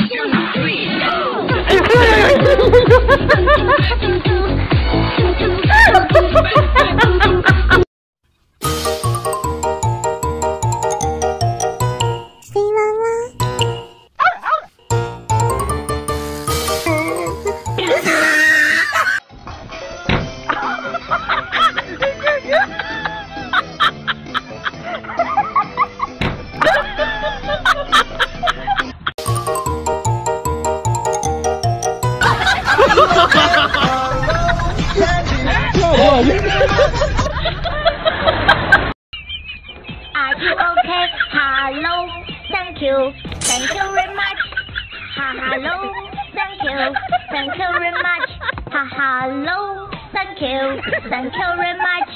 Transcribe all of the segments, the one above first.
Are you okay? Hello, thank you very much. Hello, thank you very much. Hello, thank you very much.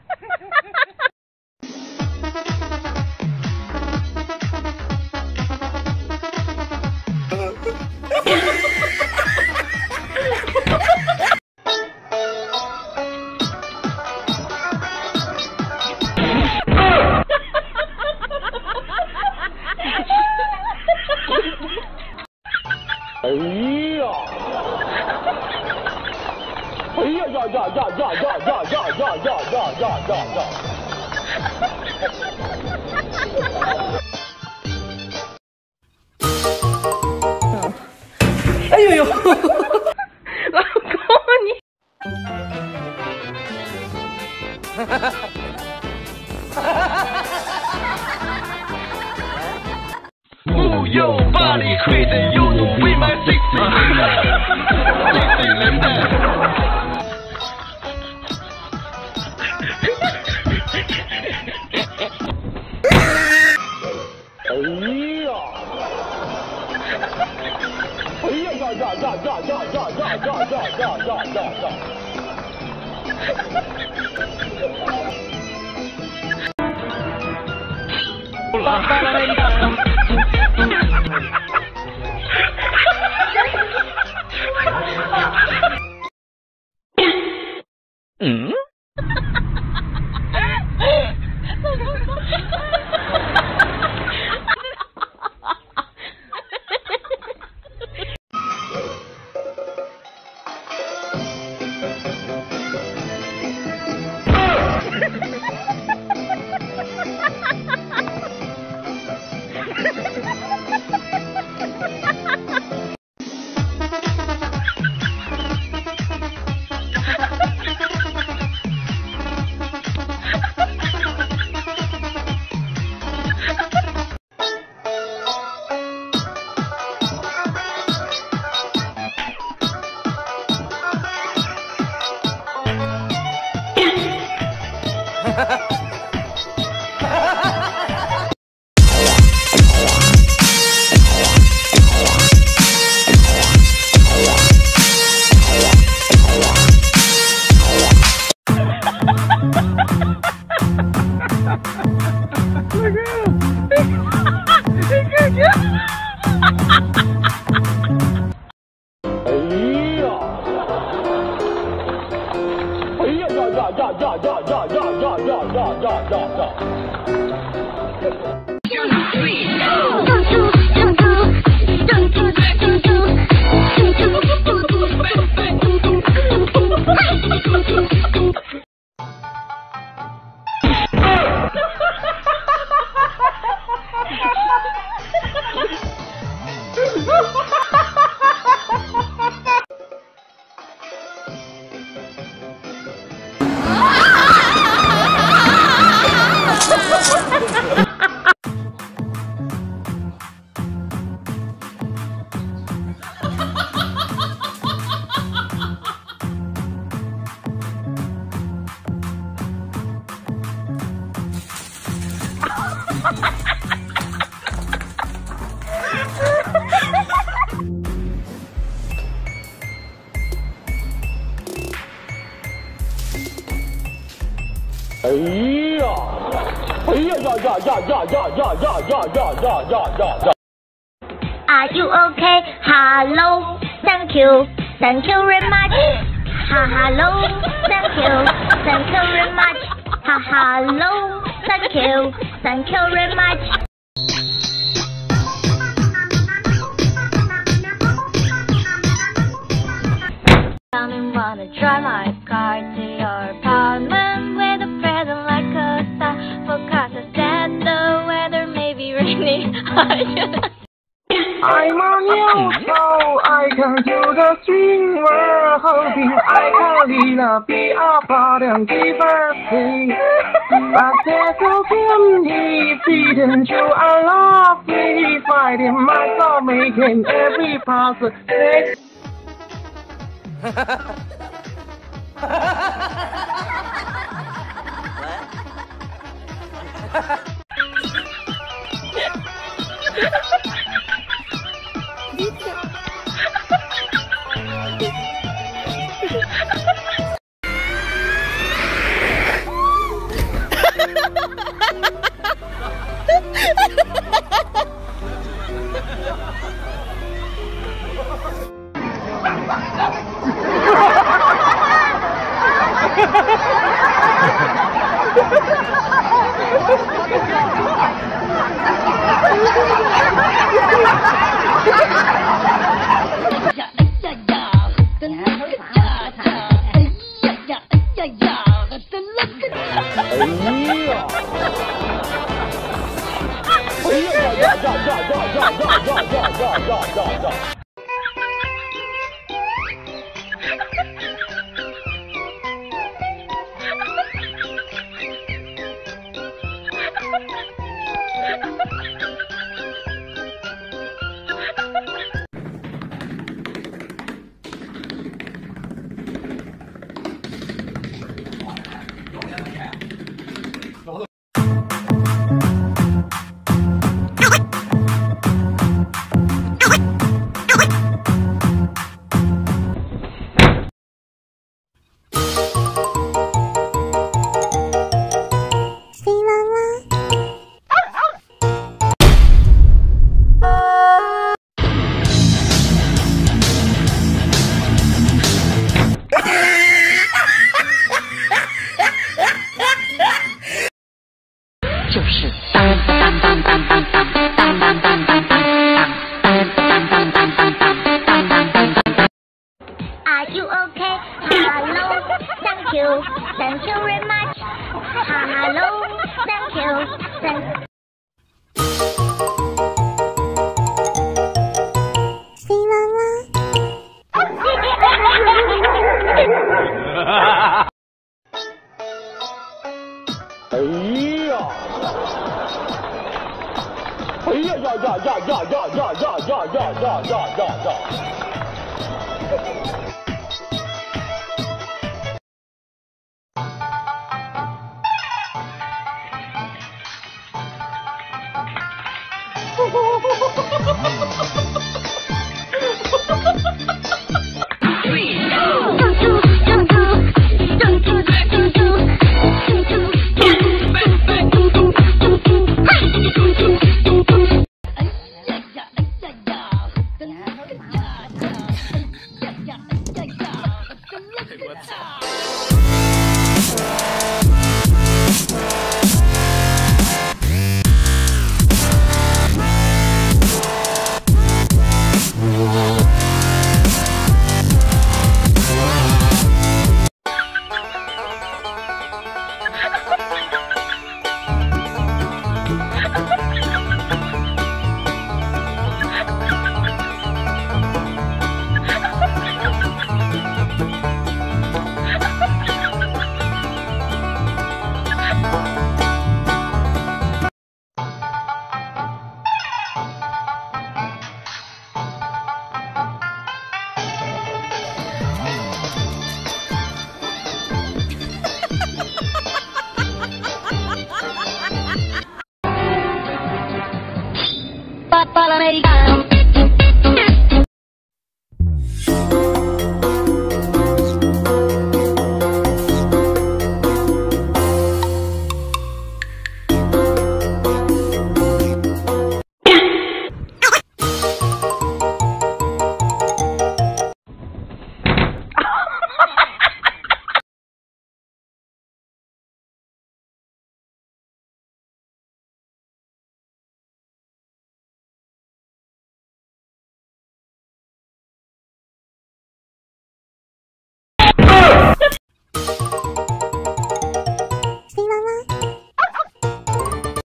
哎呦呦，老公你。 Move your body crazy, you know we my 60 嗯。 Are you okay? Hello, thank you very much. Hello, thank you very much. Hello, thank you very much. wanna drive my car to your apartment with a present like a star. Forecast said the weather may be rainy. 爱马鸟巢，爱看九个新闻，和平爱看丽娜比阿爸两几分配。把这首天气记成就 I love me， fighting myself making every possible。 Are you okay? Hello, thank you very much. Hello, thank you. 我操！